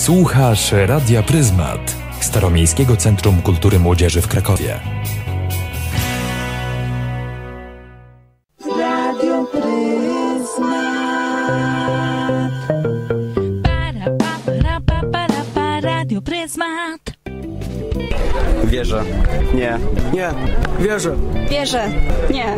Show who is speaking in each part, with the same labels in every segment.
Speaker 1: Słuchasz Radia Pryzmat, Staromiejskiego Centrum Kultury Młodzieży w Krakowie.
Speaker 2: Radio Pryzmat. Radio Pryzmat.
Speaker 3: Wierzę. Nie.
Speaker 4: Nie. Wierzę.
Speaker 5: Wierzę. Nie.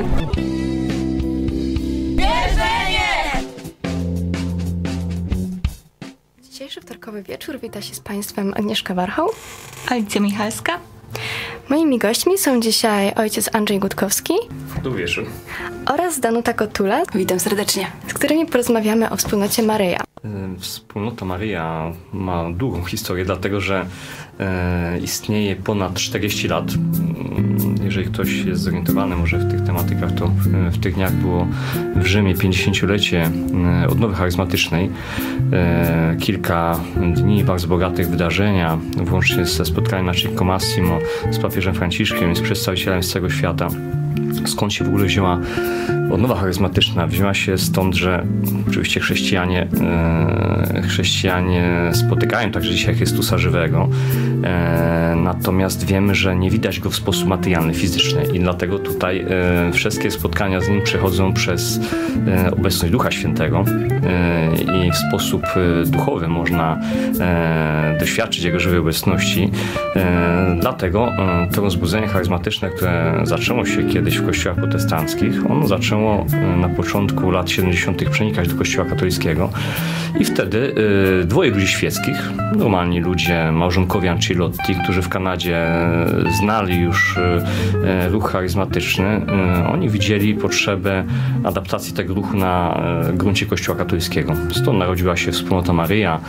Speaker 6: Dzisiejszy wtorkowy wieczór wita się z Państwem Agnieszka Warchoł,
Speaker 5: Alicja Michalska.
Speaker 6: Moimi gośćmi są dzisiaj ojciec Andrzej Gutkowski
Speaker 3: Dobry wieczór.
Speaker 6: oraz Danuta Kotula,
Speaker 5: Witam serdecznie.
Speaker 6: z którymi porozmawiamy o wspólnocie Maryja.
Speaker 3: Wspólnota Maryja ma długą historię, dlatego że istnieje ponad 40 lat. Jeżeli ktoś jest zorientowany może w tych tematykach, to w tych dniach było w Rzymie 50-lecie odnowy charyzmatycznej. Kilka dni bardzo bogatych wydarzenia, włącznie ze spotkaniem na Cinco Massimo z papieżem Franciszkiem i z przedstawicielami z całego świata. Skąd się w ogóle wzięła odnowa charyzmatyczna? Wzięła się stąd, że oczywiście chrześcijanie spotykają także dzisiaj Chrystusa żywego, natomiast wiemy, że nie widać go w sposób materialny, fizyczny i dlatego tutaj wszystkie spotkania z nim przechodzą przez obecność Ducha Świętego i w sposób duchowy można doświadczyć jego żywej obecności. Dlatego to rozbudzenie charyzmatyczne, które zaczęło się kiedyś w kościołach protestanckich, ono zaczęło na początku lat 70. przenikać do kościoła katolickiego i wtedy dwoje ludzi świeckich, normalni ludzie, małżonkowie Ancilotti, którzy w Kanadzie znali już ruch charyzmatyczny, oni widzieli potrzebę adaptacji tego ruchu na gruncie kościoła katolickiego. Stąd narodziła się wspólnota Maryja,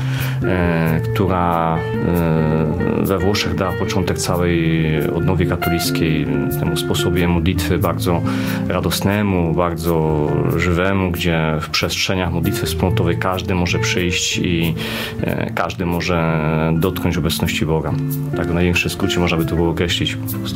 Speaker 3: która we Włoszech dała początek całej odnowie katolickiej, temu sposobie modlitwy bardzo radosnemu, bardzo żywemu, gdzie w przestrzeniach modlitwy wspólnotowej każdy może przyjść i każdy może dotknąć obecności Boga. Tak w największym skrócie można by to było określić po prostu.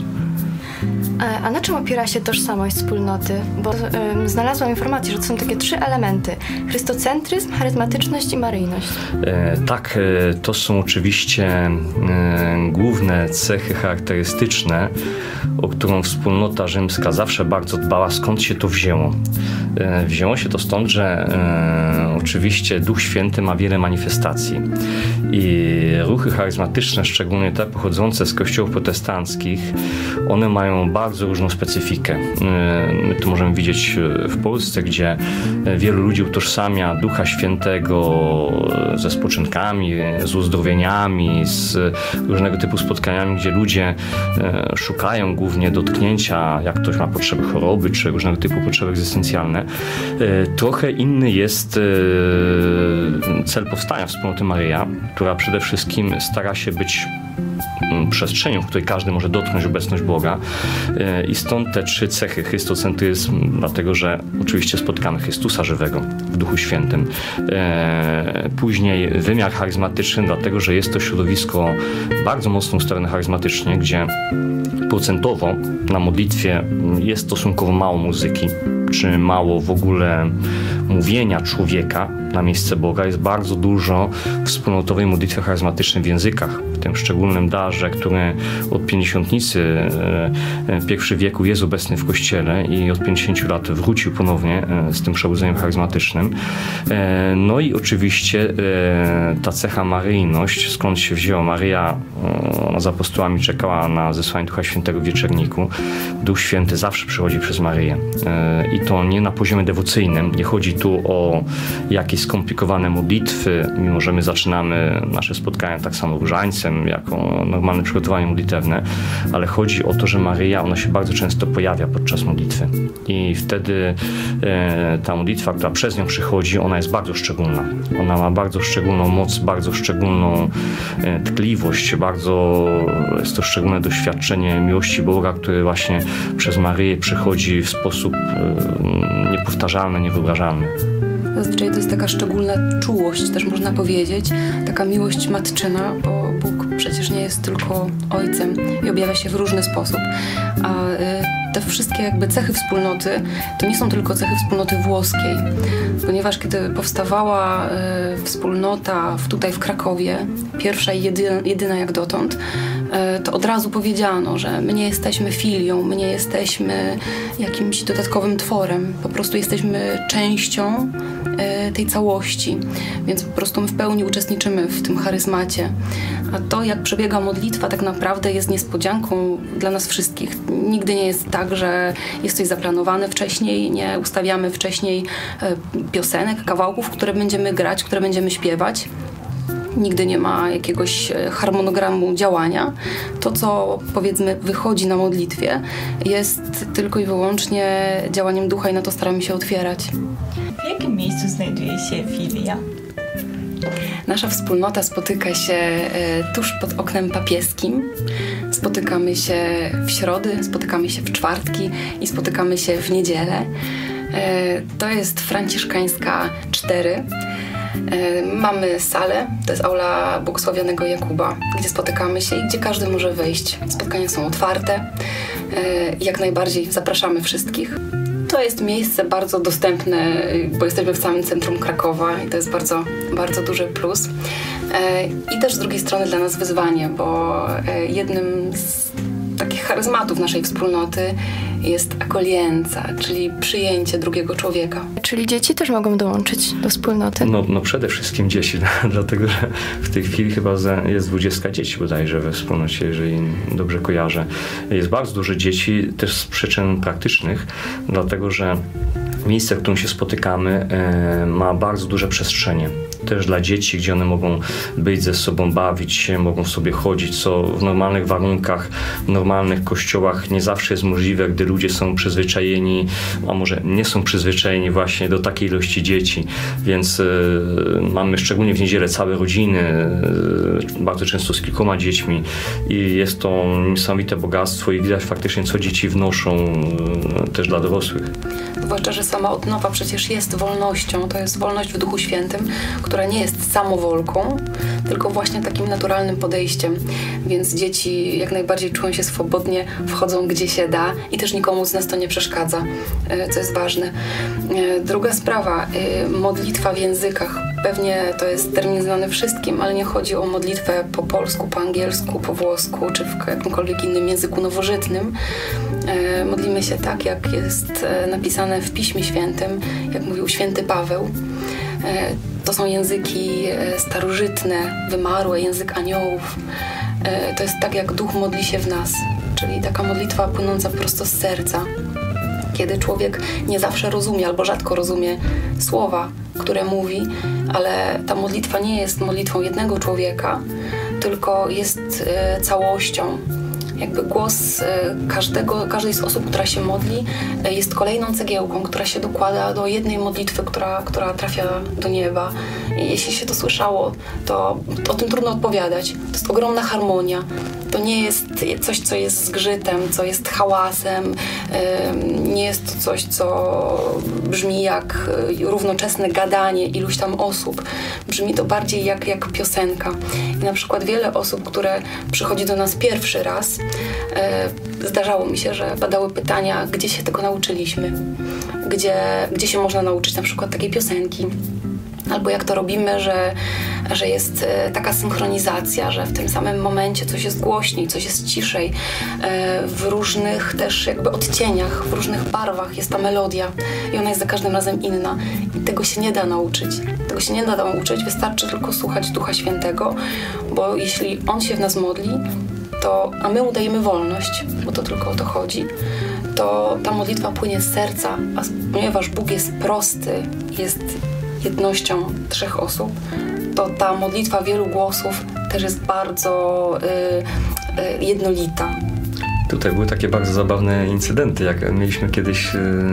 Speaker 6: A na czym opiera się tożsamość wspólnoty? Bo znalazłam informację, że to są takie 3 elementy. Chrystocentryzm, charyzmatyczność i maryjność.
Speaker 3: Tak, to są oczywiście główne cechy charakterystyczne, o którą wspólnota rzymska zawsze bardzo dbała. Skąd się to wzięło? Wzięło się to stąd, że oczywiście Duch Święty ma wiele manifestacji i ruchy charyzmatyczne, szczególnie te pochodzące z kościołów protestanckich, one mają bardzo różną specyfikę. My to możemy widzieć w Polsce, gdzie wielu ludzi utożsamia Ducha Świętego ze spoczynkami, z uzdrowieniami, z różnego typu spotkaniami, gdzie ludzie szukają głównie dotknięcia, jak ktoś ma potrzeby choroby, czy różnego typu potrzeby egzystencjalne. Trochę inny jest cel powstania wspólnoty Maryja, która przede wszystkim stara się być przestrzenią, w której każdy może dotknąć obecność Boga i stąd te 3 cechy. Chrystocentryzm, dlatego że oczywiście spotykamy Chrystusa żywego w Duchu Świętym. Później wymiar charyzmatyczny, dlatego że jest to środowisko bardzo mocno ustawione charyzmatycznie, gdzie procentowo na modlitwie jest stosunkowo mało muzyki, czy mało w ogóle mówienia człowieka na miejsce Boga. Jest bardzo dużo wspólnotowej modlitwy charyzmatycznej w językach, w tym szczególnym darze, który od pięćdziesiątnicy I wieku jest obecny w Kościele i od 50 lat wrócił ponownie z tym przebudzeniem charyzmatycznym. No i oczywiście ta cecha maryjność, skąd się wzięła. Maryja, ona z apostołami czekała na zesłanie Ducha Świętego w wieczerniku. Duch Święty zawsze przychodzi przez Maryję. I to nie na poziomie dewocyjnym. Nie chodzi tu o jakieś skomplikowane modlitwy, mimo że my zaczynamy nasze spotkania tak samo różańcem, jako normalne przygotowanie modlitewne, ale chodzi o to, że Maryja, ona się bardzo często pojawia podczas modlitwy. I wtedy ta modlitwa, która przez nią przychodzi, ona jest bardzo szczególna. Ona ma bardzo szczególną moc, bardzo szczególną tkliwość, bardzo jest to szczególne doświadczenie miłości Boga, który właśnie przez Maryję przychodzi w sposób niepowtarzalny, niewyobrażalny.
Speaker 4: Zazwyczaj to jest taka szczególna czułość, też można powiedzieć, taka miłość matczyna, bo Bóg przecież nie jest tylko Ojcem i objawia się w różny sposób. A te wszystkie jakby cechy wspólnoty to nie są tylko cechy wspólnoty włoskiej, ponieważ kiedy powstawała wspólnota tutaj w Krakowie, pierwsza i jedyna jak dotąd, to od razu powiedziano, że my nie jesteśmy filią, my nie jesteśmy jakimś dodatkowym tworem, po prostu jesteśmy częścią tej całości, więc po prostu my w pełni uczestniczymy w tym charyzmacie. A to, jak przebiega modlitwa, tak naprawdę jest niespodzianką dla nas wszystkich. Nigdy nie jest tak, że jest coś zaplanowane wcześniej, nie ustawiamy wcześniej piosenek, kawałków, które będziemy grać, które będziemy śpiewać. Nigdy nie ma jakiegoś harmonogramu działania. To, co powiedzmy wychodzi na modlitwie, jest tylko i wyłącznie działaniem ducha i na to staramy się otwierać.
Speaker 2: W jakim miejscu znajduje się filia?
Speaker 4: Nasza wspólnota spotyka się tuż pod oknem papieskim. Spotykamy się w środy, spotykamy się w czwartki i spotykamy się w niedzielę. To jest Franciszkańska 4. Mamy salę, to jest aula błogosławionego Jakuba, gdzie spotykamy się i gdzie każdy może wejść. Spotkania są otwarte. Jak najbardziej zapraszamy wszystkich. To jest miejsce bardzo dostępne, bo jesteśmy w samym centrum Krakowa i to jest bardzo, bardzo duży plus. I też z drugiej strony dla nas wyzwanie, bo jednym z takich charyzmatów naszej wspólnoty jest akolienza, czyli przyjęcie drugiego człowieka.
Speaker 6: Czyli dzieci też mogą dołączyć do wspólnoty?
Speaker 3: No przede wszystkim dzieci, dlatego że w tej chwili chyba jest 20 dzieci bodajże we wspólnocie, jeżeli dobrze kojarzę. Jest bardzo dużo dzieci, też z przyczyn praktycznych, dlatego że miejsce, w którym się spotykamy, ma bardzo duże przestrzenie. Też dla dzieci, gdzie one mogą być ze sobą, bawić się, mogą sobie chodzić, co w normalnych warunkach, w normalnych kościołach nie zawsze jest możliwe, gdy ludzie są przyzwyczajeni, a może nie są przyzwyczajeni właśnie do takiej ilości dzieci. Więc mamy szczególnie w niedzielę całe rodziny, bardzo często z kilkoma dziećmi i jest to niesamowite bogactwo i widać faktycznie, co dzieci wnoszą też dla dorosłych.
Speaker 4: Zwłaszcza, że sama odnowa przecież jest wolnością, to jest wolność w Duchu Świętym, która nie jest samowolką, tylko właśnie takim naturalnym podejściem. Więc dzieci jak najbardziej czują się swobodnie, wchodzą gdzie się da i też nikomu z nas to nie przeszkadza, co jest ważne. Druga sprawa, modlitwa w językach. Pewnie to jest termin znany wszystkim, ale nie chodzi o modlitwę po polsku, po angielsku, po włosku czy w jakimkolwiek innym języku nowożytnym. Modlimy się tak, jak jest napisane w Piśmie Świętym, jak mówił święty Paweł. To są języki starożytne, wymarłe, język aniołów. To jest tak, jak Duch modli się w nas, czyli taka modlitwa płynąca prosto z serca. Kiedy człowiek nie zawsze rozumie albo rzadko rozumie słowa, które mówi, ale ta modlitwa nie jest modlitwą jednego człowieka, tylko jest całością. Jakby głos każdej z osób, która się modli, jest kolejną cegiełką, która się dokłada do jednej modlitwy, która trafia do nieba. I jeśli się to słyszało, to o tym trudno odpowiadać. To jest ogromna harmonia. To nie jest coś, co jest zgrzytem, co jest hałasem. Nie jest to coś, co brzmi jak równoczesne gadanie iluś tam osób. Brzmi to bardziej jak piosenka. I na przykład wiele osób, które przychodzi do nas pierwszy raz, zdarzało mi się, że padały pytania, gdzie się tego nauczyliśmy, gdzie się można nauczyć na przykład takiej piosenki, albo jak to robimy, że jest taka synchronizacja, że w tym samym momencie coś jest głośniej, coś jest ciszej, w różnych też jakby odcieniach, w różnych barwach jest ta melodia i ona jest za każdym razem inna i tego się nie da nauczyć. Tego się nie da nauczyć, wystarczy tylko słuchać Ducha Świętego, bo jeśli On się w nas modli, a my mu dajemy wolność, bo to tylko o to chodzi, to ta modlitwa płynie z serca, a ponieważ Bóg jest prosty, jest jednością 3 osób, to ta modlitwa wielu głosów też jest bardzo jednolita.
Speaker 3: Tutaj były takie bardzo zabawne incydenty, jak mieliśmy kiedyś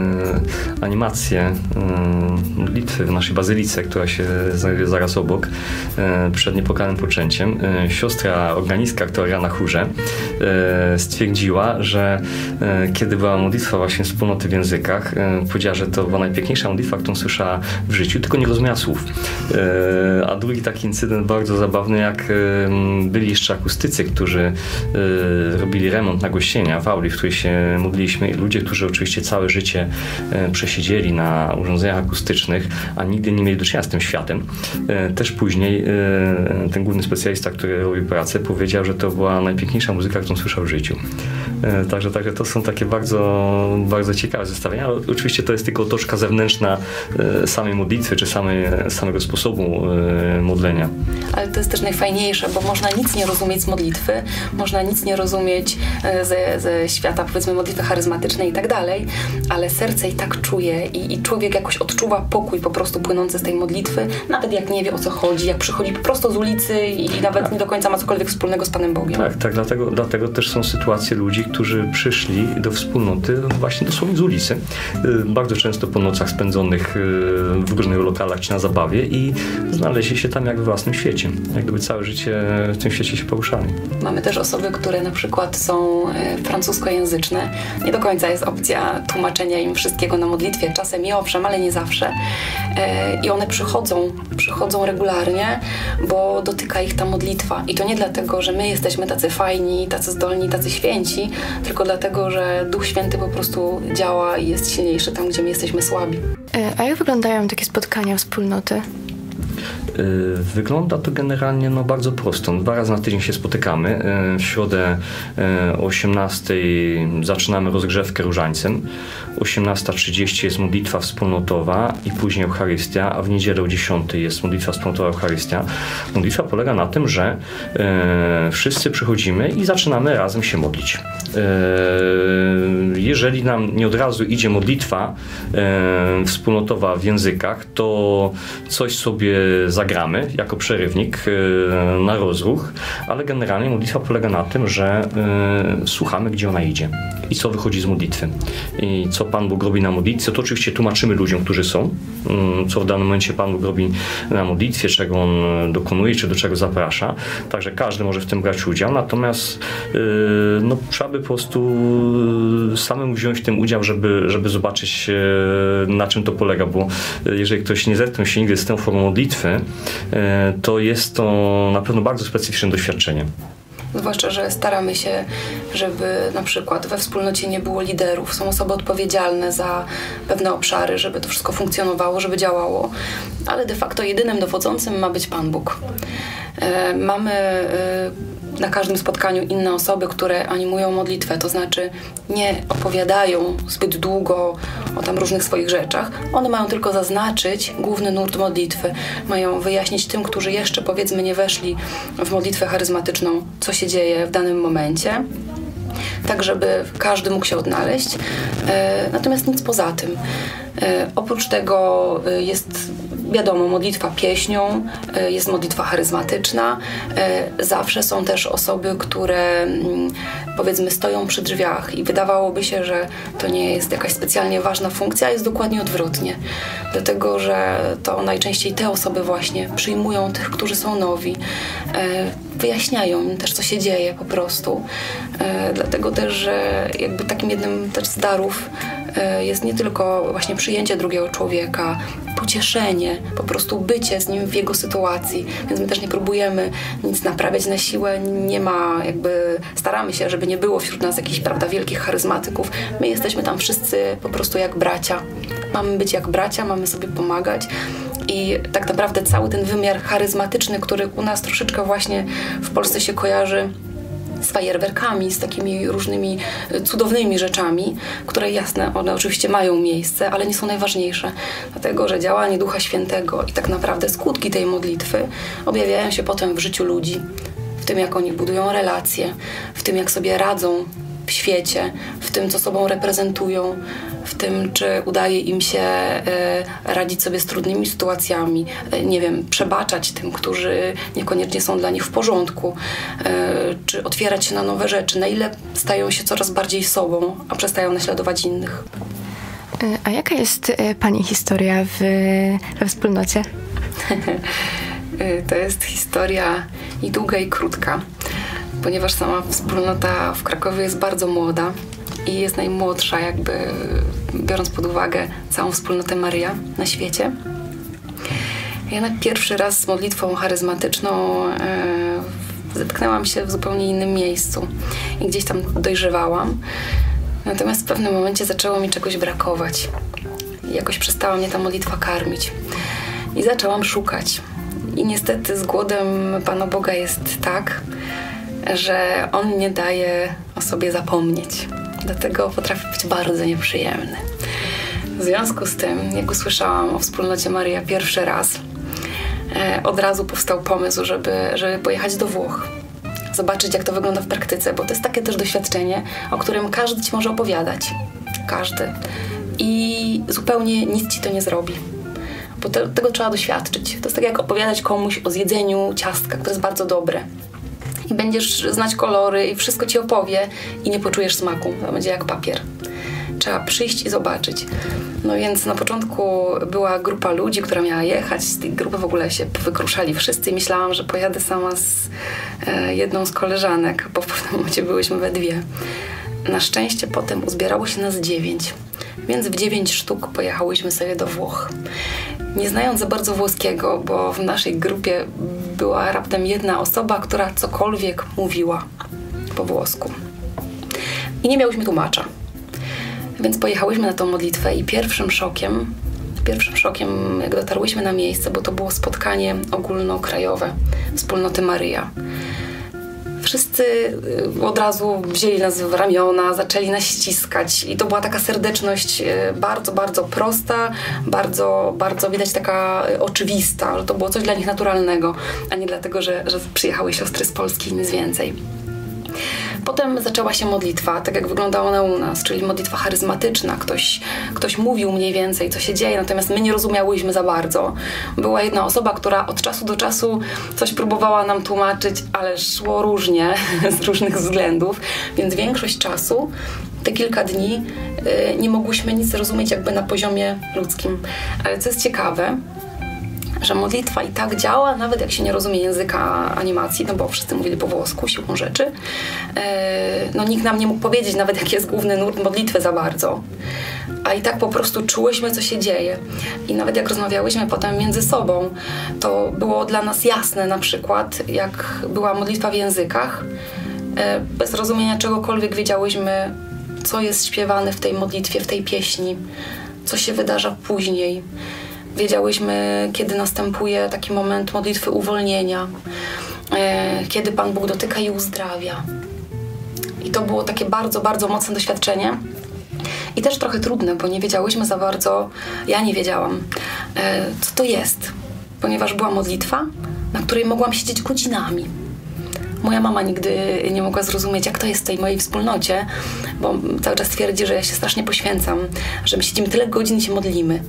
Speaker 3: animację modlitwy w naszej bazylice, która się znajduje zaraz obok, przed niepokalnym poczęciem. Siostra organistka, która gra na chórze, stwierdziła, że kiedy była modlitwa właśnie wspólnoty w językach, powiedziała, że to była najpiękniejsza modlitwa, którą słyszała w życiu, tylko nie rozumiała słów. A drugi taki incydent bardzo zabawny, jak byli jeszcze akustycy, którzy robili remont nagłośnienia w auli, w której się modliliśmy, i ludzie, którzy oczywiście całe życie przesiedzieli na urządzeniach akustycznych, a nigdy nie mieli do czynienia z tym światem. Też później ten główny specjalista, który robił pracę, powiedział, że to była najpiękniejsza muzyka, którą słyszał w życiu. Także to są takie bardzo, bardzo ciekawe zestawienia, ale oczywiście to jest tylko otoczka zewnętrzna samej modlitwy, czy samego sposobu modlenia. Ale
Speaker 4: to jest też najfajniejsze, bo można nic nie rozumieć z modlitwy, można nic nie rozumieć ze świata, powiedzmy, modlitwy charyzmatycznej i tak dalej, ale serce i tak czuje i człowiek jakoś odczuwa pokój po prostu płynący z tej modlitwy, nawet jak nie wie, o co chodzi, jak przychodzi po prostu z ulicy i nawet nie do końca ma cokolwiek wspólnego z Panem Bogiem. Tak,
Speaker 3: dlatego też są sytuacje ludzi, którzy przyszli do wspólnoty właśnie dosłownie z ulicy, bardzo często po nocach spędzonych w różnych lokalach czy na zabawie, i znaleźli się tam jak w własnym świecie, jak gdyby całe życie w tym świecie się poruszali.
Speaker 4: Mamy też osoby, które na przykład są francuskojęzyczne. Nie do końca jest opcja tłumaczenia im wszystkiego na modlitwie, czasem i owszem, ale nie zawsze. I one przychodzą regularnie, bo dotyka ich ta modlitwa. I to nie dlatego, że my jesteśmy tacy fajni, tacy zdolni, tacy święci, tylko dlatego, że Duch Święty po prostu działa i jest silniejszy tam, gdzie my jesteśmy słabi.
Speaker 6: A jak wyglądają takie spotkania wspólnoty?
Speaker 3: Wygląda to generalnie bardzo prosto. 2 razy na tydzień się spotykamy. W środę o 18:00 zaczynamy rozgrzewkę różańcem. 18:30 jest modlitwa wspólnotowa i później Eucharystia, a w niedzielę o 10:00 jest modlitwa wspólnotowa Eucharystia. Modlitwa polega na tym, że wszyscy przychodzimy i zaczynamy razem się modlić. Jeżeli nam nie od razu idzie modlitwa wspólnotowa w językach, to coś sobie zagramy jako przerywnik na rozruch, ale generalnie modlitwa polega na tym, że słuchamy, gdzie ona idzie i co wychodzi z modlitwy i co Pan Bóg robi na modlitwie. To oczywiście tłumaczymy ludziom, którzy są, co w danym momencie Pan Bóg robi na modlitwie, czego On dokonuje, czy do czego zaprasza. Także każdy może w tym brać udział, natomiast trzeba by po prostu samemu wziąć w tym udział, żeby zobaczyć, na czym to polega, bo jeżeli ktoś nie zetknął się nigdy z tą formą modlitwy, to jest to na pewno bardzo specyficzne doświadczenie.
Speaker 4: Zwłaszcza, że staramy się, żeby na przykład we wspólnocie nie było liderów. Są osoby odpowiedzialne za pewne obszary, żeby to wszystko funkcjonowało, żeby działało. Ale de facto jedynym dowodzącym ma być Pan Bóg. Mamy na każdym spotkaniu inne osoby, które animują modlitwę, to znaczy nie opowiadają zbyt długo o tam różnych swoich rzeczach. One mają tylko zaznaczyć główny nurt modlitwy. Mają wyjaśnić tym, którzy jeszcze powiedzmy nie weszli w modlitwę charyzmatyczną, co się dzieje w danym momencie, tak żeby każdy mógł się odnaleźć. Natomiast nic poza tym. Oprócz tego jest, wiadomo, modlitwa pieśnią, jest modlitwa charyzmatyczna. Zawsze są też osoby, które powiedzmy stoją przy drzwiach i wydawałoby się, że to nie jest jakaś specjalnie ważna funkcja, a jest dokładnie odwrotnie. Dlatego, że to najczęściej te osoby właśnie przyjmują tych, którzy są nowi, wyjaśniają im też, co się dzieje po prostu. Dlatego też, że jakby takim jednym też z darów jest nie tylko właśnie przyjęcie drugiego człowieka, pocieszenie, po prostu bycie z nim w jego sytuacji, więc my też nie próbujemy nic naprawiać na siłę, nie ma staramy się, żeby nie było wśród nas jakichś, wielkich charyzmatyków. My jesteśmy tam wszyscy po prostu jak bracia. Mamy być jak bracia, mamy sobie pomagać. I tak naprawdę cały ten wymiar charyzmatyczny, który u nas troszeczkę właśnie w Polsce się kojarzy z fajerwerkami, z takimi różnymi cudownymi rzeczami, które jasne, one oczywiście mają miejsce, ale nie są najważniejsze. Dlatego, że działanie Ducha Świętego i tak naprawdę skutki tej modlitwy objawiają się potem w życiu ludzi, w tym, jak oni budują relacje, w tym, jak sobie radzą w świecie, w tym, co sobą reprezentują, w tym, czy udaje im się radzić sobie z trudnymi sytuacjami, nie wiem, przebaczać tym, którzy niekoniecznie są dla nich w porządku, czy otwierać się na nowe rzeczy, na ile stają się coraz bardziej sobą, a przestają naśladować innych.
Speaker 6: A jaka jest Pani historia we wspólnocie?
Speaker 4: To jest historia i długa, i krótka, ponieważ sama wspólnota w Krakowie jest bardzo młoda i jest najmłodsza, jakby biorąc pod uwagę całą wspólnotę Maryja na świecie. Ja na pierwszy raz z modlitwą charyzmatyczną zetknęłam się w zupełnie innym miejscu i gdzieś tam dojrzewałam. Natomiast w pewnym momencie zaczęło mi czegoś brakować. Jakoś przestała mnie ta modlitwa karmić. I zaczęłam szukać. I niestety z głodem Pana Boga jest tak, że On nie daje o sobie zapomnieć. Dlatego potrafi być bardzo nieprzyjemny. W związku z tym, jak usłyszałam o wspólnocie Maryja pierwszy raz, od razu powstał pomysł, żeby pojechać do Włoch. Zobaczyć, jak to wygląda w praktyce, bo to jest takie też doświadczenie, o którym każdy ci może opowiadać. Każdy. I zupełnie nic ci to nie zrobi. Bo tego trzeba doświadczyć. To jest tak jak opowiadać komuś o zjedzeniu ciastka, które jest bardzo dobre. I będziesz znać kolory i wszystko ci opowie i nie poczujesz smaku. To będzie jak papier. Trzeba przyjść i zobaczyć. No więc na początku była grupa ludzi, która miała jechać. Z tej grupy w ogóle się wykruszali wszyscy i myślałam, że pojadę sama z jedną z koleżanek, bo w pewnym momencie byłyśmy we dwie. Na szczęście potem uzbierało się nas 9. Więc w 9 sztuk pojechałyśmy sobie do Włoch. Nie znając za bardzo włoskiego, bo w naszej grupie była raptem jedna osoba, która cokolwiek mówiła po włosku. I nie miałyśmy tłumacza. Więc pojechałyśmy na tą modlitwę i pierwszym szokiem, jak dotarłyśmy na miejsce, bo to było spotkanie ogólnokrajowe wspólnoty Maryja. Wszyscy od razu wzięli nas w ramiona, zaczęli nas ściskać i to była taka serdeczność bardzo, bardzo prosta, bardzo, bardzo widać taka oczywista, że to było coś dla nich naturalnego, a nie dlatego, że przyjechały siostry z Polski i nic więcej. Potem zaczęła się modlitwa, tak jak wyglądała ona u nas, czyli modlitwa charyzmatyczna. Ktoś mówił mniej więcej, co się dzieje, natomiast my nie rozumiałyśmy za bardzo. Była jedna osoba, która od czasu do czasu coś próbowała nam tłumaczyć, ale szło różnie, z różnych względów, więc większość czasu, te kilka dni, nie mogłyśmy nic zrozumieć jakby na poziomie ludzkim. Ale co jest ciekawe, że modlitwa i tak działa, nawet jak się nie rozumie języka animacji, no bo wszyscy mówili po włosku, siłą rzeczy. No nikt nam nie mógł powiedzieć nawet, jaki jest główny nurt modlitwy za bardzo. A i tak po prostu czułyśmy, co się dzieje. I nawet jak rozmawiałyśmy potem między sobą, to było dla nas jasne na przykład, jak była modlitwa w językach, bez rozumienia czegokolwiek wiedziałyśmy, co jest śpiewane w tej modlitwie, w tej pieśni, co się wydarza później. Wiedziałyśmy, kiedy następuje taki moment modlitwy uwolnienia, kiedy Pan Bóg dotyka i uzdrawia. I to było takie bardzo, bardzo mocne doświadczenie. I też trochę trudne, bo nie wiedziałyśmy za bardzo, ja nie wiedziałam, co to jest. Ponieważ była modlitwa, na której mogłam siedzieć godzinami. Moja mama nigdy nie mogła zrozumieć, jak to jest w tej mojej wspólnocie, bo cały czas twierdzi, że ja się strasznie poświęcam, że my siedzimy tyle godzin i się modlimy.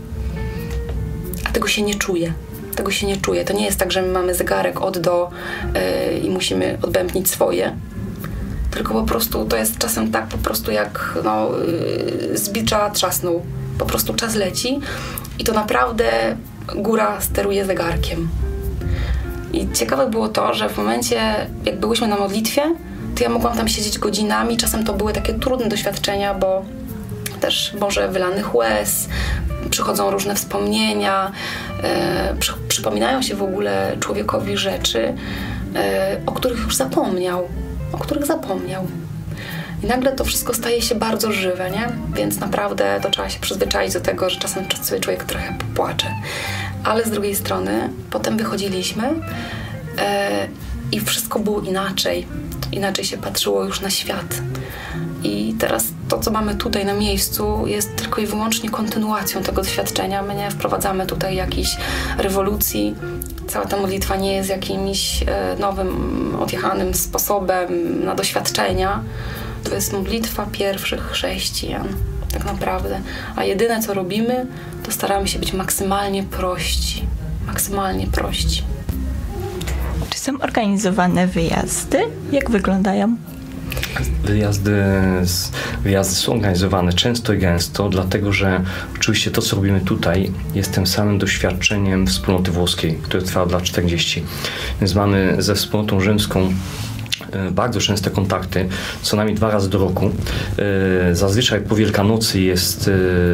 Speaker 4: Tego się nie czuje. Tego się nie czuje. To nie jest tak, że my mamy zegarek od do i musimy odbębnić swoje. Tylko po prostu to jest czasem tak po prostu jak z bicza trzasnął. Po prostu czas leci i to naprawdę góra steruje zegarkiem. I ciekawe było to, że w momencie, jak byłyśmy na modlitwie, to ja mogłam tam siedzieć godzinami. Czasem to były takie trudne doświadczenia, bo też może wylanych łez, przychodzą różne wspomnienia, przypominają się w ogóle człowiekowi rzeczy, o których już zapomniał, I nagle to wszystko staje się bardzo żywe, nie? Więc naprawdę to trzeba się przyzwyczaić do tego, że czasem sobie człowiek trochę popłacze. Ale z drugiej strony potem wychodziliśmy i wszystko było inaczej. Inaczej się patrzyło już na świat. I teraz to, co mamy tutaj na miejscu, jest tylko i wyłącznie kontynuacją tego doświadczenia. My nie wprowadzamy tutaj jakiejś rewolucji. Cała ta modlitwa nie jest jakimś nowym, odjechanym sposobem na doświadczenia. To jest modlitwa pierwszych chrześcijan. tak naprawdę. A jedyne co robimy, to staramy się być maksymalnie prości. Maksymalnie prości.
Speaker 2: Czy są organizowane wyjazdy? Jak wyglądają?
Speaker 3: Wyjazdy są organizowane często i gęsto, dlatego że oczywiście to, co robimy tutaj, jest tym samym doświadczeniem wspólnoty włoskiej, które trwa od lat 40. Więc mamy ze wspólnotą rzymską bardzo częste kontakty, co najmniej 2 razy do roku. Zazwyczaj po Wielkanocy jest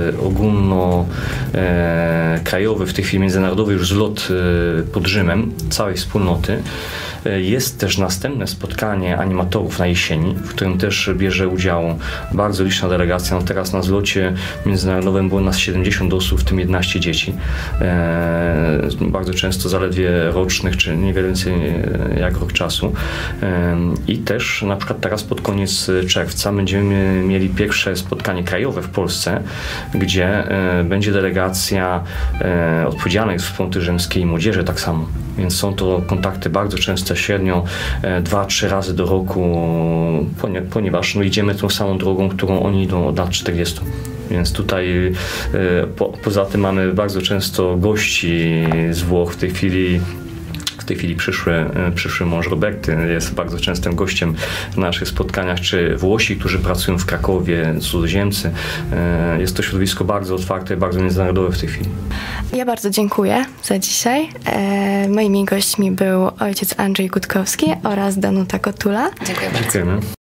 Speaker 3: ogólnokrajowy, w tej chwili międzynarodowy już zlot pod Rzymem całej wspólnoty. Jest też następne spotkanie animatorów na jesieni, w którym też bierze udział bardzo liczna delegacja. No teraz na zlocie międzynarodowym było nas 70 osób, w tym 11 dzieci. Bardzo często zaledwie rocznych, czy niewiele więcej jak rok czasu. I też na przykład teraz pod koniec czerwca będziemy mieli pierwsze spotkanie krajowe w Polsce, gdzie będzie delegacja odpowiedzialnej z Wspólnoty Rzymskiej i młodzieży tak samo. Więc są to kontakty bardzo częste, średnio 2-3 razy do roku, ponieważ idziemy tą samą drogą, którą oni idą od lat 40. Więc tutaj poza tym mamy bardzo często gości z Włoch. W tej chwili przyszły mąż Roberty jest bardzo częstym gościem w naszych spotkaniach, czy Włosi, którzy pracują w Krakowie, cudzoziemcy. Jest to środowisko bardzo otwarte, bardzo międzynarodowe w tej chwili.
Speaker 6: Ja bardzo dziękuję za dzisiaj. Moimi gośćmi był ojciec Andrzej Gutkowski oraz Danuta Kotula.
Speaker 4: Dziękuję bardzo.
Speaker 3: Dziękujemy.